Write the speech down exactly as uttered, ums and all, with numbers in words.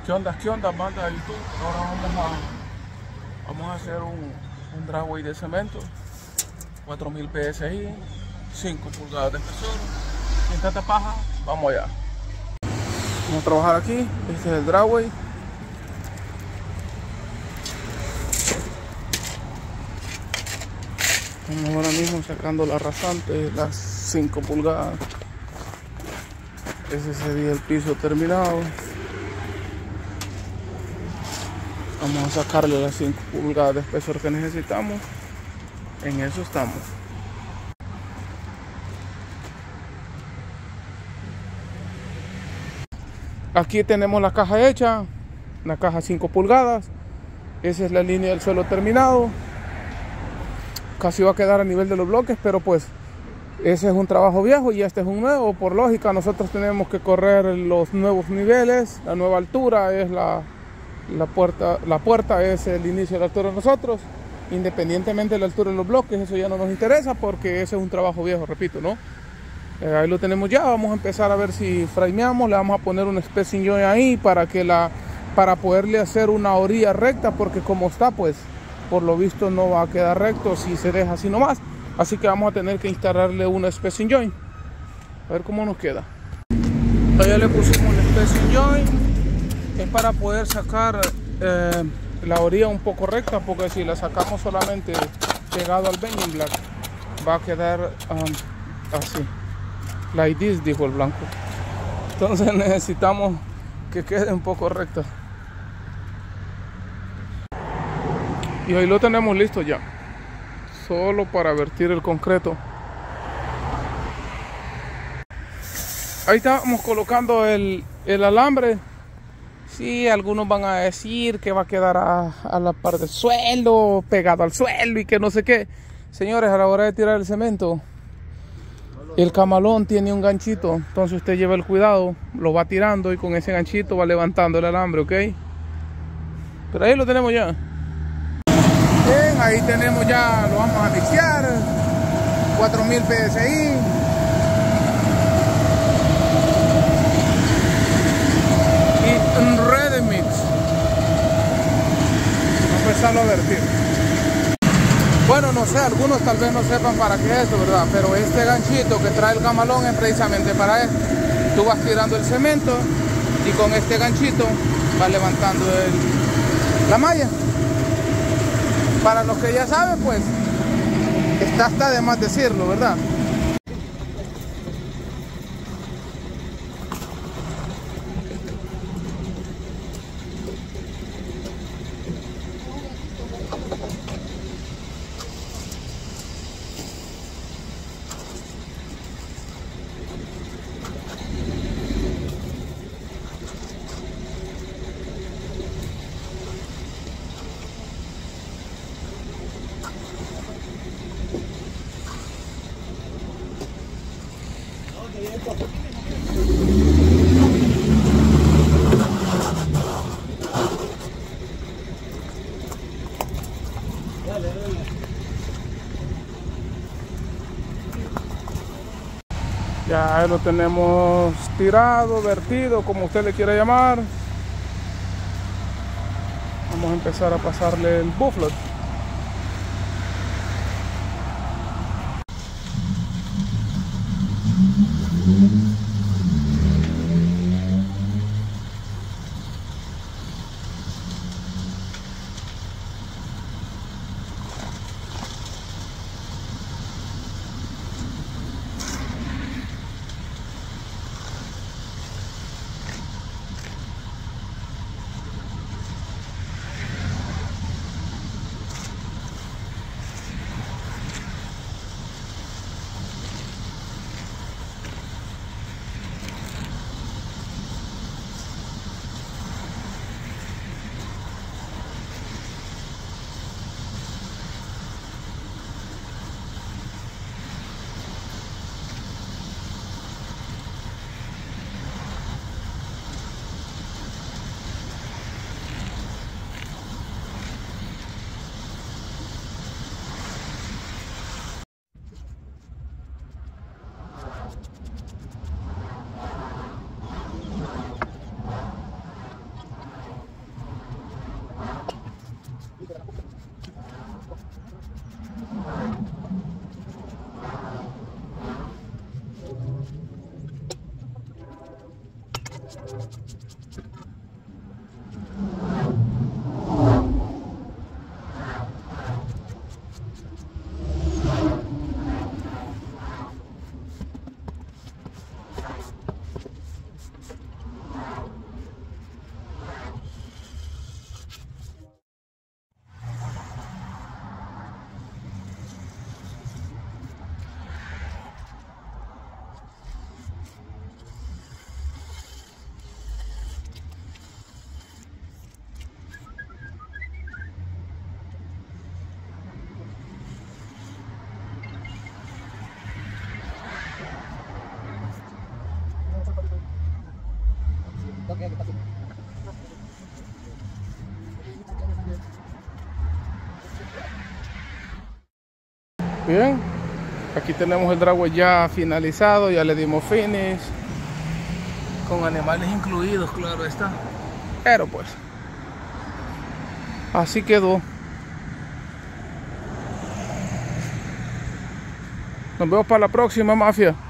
¿Qué onda? ¿Qué onda, banda de YouTube? Ahora vamos a, vamos a hacer un, un driveway de cemento, cuatro mil P S I, cinco pulgadas de espesor. Sin tanta paja, vamos allá. Vamos a trabajar aquí. Este es el driveway. Estamos ahora mismo sacando la rasante, las cinco pulgadas. Ese sería el piso terminado. Vamos a sacarle las cinco pulgadas de espesor que necesitamos. En eso estamos. Aquí tenemos la caja hecha, una caja cinco pulgadas. Esa es la línea del suelo terminado. Casi va a quedar a nivel de los bloques, pero pues ese es un trabajo viejo y este es un nuevo. Por lógica nosotros tenemos que correr los nuevos niveles. La nueva altura es la, la puerta. La puerta es el inicio de la altura de nosotros. Independientemente de la altura de los bloques, eso ya no nos interesa porque ese es un trabajo viejo, repito, ¿no? Eh, ahí lo tenemos ya. Vamos a empezar a ver si frameamos. Le vamos a poner un spacing joint ahí para que la para poderle hacer una orilla recta, porque como está, pues por lo visto no va a quedar recto si se deja así nomás. Así que vamos a tener que instalarle un spacing joint. A ver cómo nos queda. Ya le pusimos el spacing joint. Es para poder sacar eh, la orilla un poco recta, porque si la sacamos solamente pegado al bending block va a quedar um, así. Like this, dijo el blanco. Entonces necesitamos que quede un poco recta. Y ahí lo tenemos listo ya. Solo para vertir el concreto. Ahí estamos colocando el, el alambre. Sí, algunos van a decir que va a quedar a, a la par del suelo, pegado al suelo y que no sé qué. Señores, a la hora de tirar el cemento, el camalón tiene un ganchito. Entonces usted lleva el cuidado, lo va tirando y con ese ganchito va levantando el alambre, ¿ok? Pero ahí lo tenemos ya. Bien, ahí tenemos ya, lo vamos a mixear, cuatro mil P S I. Y un ready mix. Vamos a empezarlo a vertir. Bueno, no sé, algunos tal vez no sepan para qué es esto, ¿verdad? Pero este ganchito que trae el camalón es precisamente para esto. Tú vas tirando el cemento y con este ganchito vas levantando el, la malla. Para los que ya saben, pues, está hasta de más decirlo, ¿verdad? Ya lo tenemos tirado, vertido, como usted le quiera llamar. Vamos a empezar a pasarle el bufflet. Bien, aquí tenemos el dragway ya finalizado, ya le dimos finish, con animales incluidos, claro está, pero pues así quedó. Nos vemos para la próxima, mafia.